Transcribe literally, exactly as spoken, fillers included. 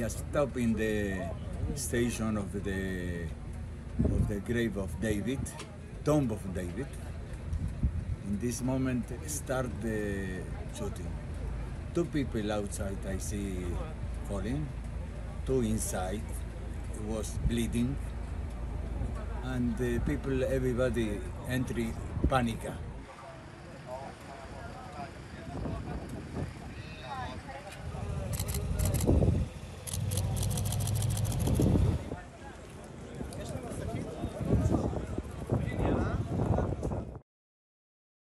stop in the station of the of the grave of David, tomb of David. In this moment, start the shooting. Two people outside I see falling, two inside was bleeding, and the people, everybody entry panic.